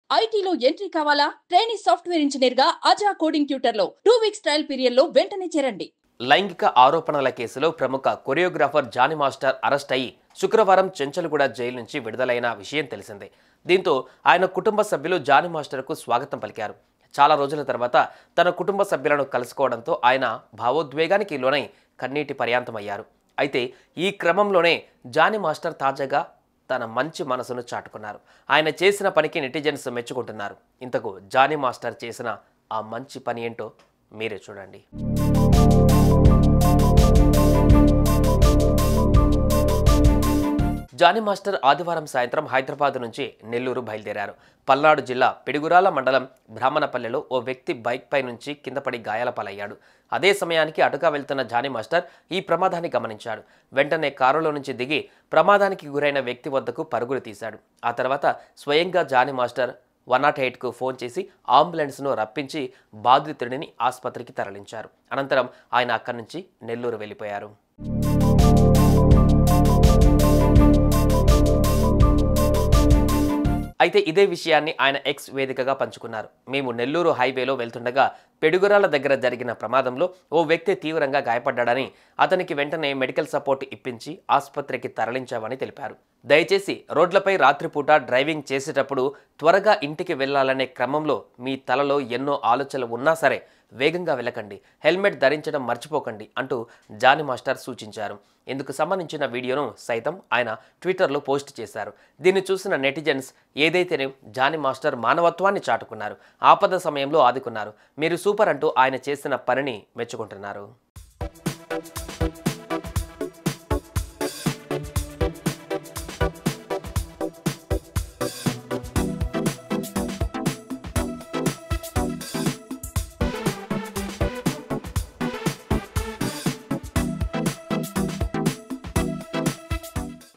ఐటీలో ఎంట్రీ కావాలా? Trainee software engineer గా అజా కోడింగ్ ట్యూటర్ లో 2 వీక్స్ ట్రయల్ పీరియడ్ లో వెంటనే చేరండి. లైంగిక ఆరోపణల కేసులో ప్రముఖ కొరియోగ్రాఫర్ జానీ మాస్టర్ అరెస్ట్ అయ్యి శుక్రవారం చెంచల్గూడ జైలు నుంచి విడుదలైన విషయం తెలిసిందే. దీంతో ఆయన కుటుంబ సభ్యులు జానీ మాస్టర్కు స్వాగతం పలికారు. చాలా రోజుల తర్వాత తన కుటుంబ సభ్యులను కలుసుకోవడంతో ఆయన భావోద్వేగానికి లోనై కన్నీటి పర్యాంతమయ్యారు. అయితే ఈ క్రమంలోనే జానీ మాస్టర్ తాజాగా తన మంచి మనసును చాటుకున్నారు. ఆయన చేసిన పనికి నెటిజన్స్ మెచ్చుకుంటున్నారు. ఇంతకు జానీ మాస్టర్ చేసిన ఆ మంచి పని ఏంటో మీరే చూడండి. జానీ మాస్టర్ ఆదివారం సాయంత్రం హైదరాబాద్ నుంచి నెల్లూరు బయలుదేరారు. పల్నాడు జిల్లా పిడుగురాల మండలం బ్రాహ్మణపల్లెలో ఓ వ్యక్తి బైక్ పై నుంచి కిందపడి గాయాల పాలయ్యాడు. అదే సమయానికి అటుగా వెళ్తున్న జానీ మాస్టర్ ఈ ప్రమాదాన్ని గమనించాడు. వెంటనే కారులో నుంచి దిగి ప్రమాదానికి గురైన వ్యక్తి వద్దకు పరుగులు తీశాడు. ఆ తర్వాత స్వయంగా జానీ మాస్టర్ 108కు ఫోన్ చేసి అంబులెన్స్ను రప్పించి బాధితుడిని ఆసుపత్రికి తరలించారు. అనంతరం ఆయన అక్కడి నుంచి నెల్లూరు వెళ్ళిపోయారు. అయితే ఇదే విషయాన్ని ఆయన ఎక్స్ వేదికగా పంచుకున్నారు. మేము నెల్లూరు హైవేలో వెళ్తుండగా పెడుగురాల దగ్గర జరిగిన ప్రమాదంలో ఓ వ్యక్తి తీవ్రంగా గాయపడ్డాడని, అతనికి వెంటనే మెడికల్ సపోర్ట్ ఇప్పించి ఆసుపత్రికి తరలించామని తెలిపారు. దయచేసి రోడ్లపై రాత్రిపూట డ్రైవింగ్ చేసేటప్పుడు త్వరగా ఇంటికి వెళ్లాలనే క్రమంలో మీ తలలో ఎన్నో ఆలోచనలు ఉన్నా సరే వేగంగా వెళ్ళకండి, హెల్మెట్ ధరించడం మర్చిపోకండి అంటూ జానీ మాస్టర్ సూచించారు. ఇందుకు సంబంధించిన వీడియోను సైతం ఆయన ట్విట్టర్లో పోస్ట్ చేశారు. దీన్ని చూసిన నెటిజన్స్ ఏదైతేనే జానీ మాస్టర్ మానవత్వాన్ని చాటుకున్నారు, ఆపద సమయంలో ఆదుకున్నారు, మీరు సూపర్ అంటూ ఆయన చేసిన పనిని మెచ్చుకుంటున్నారు.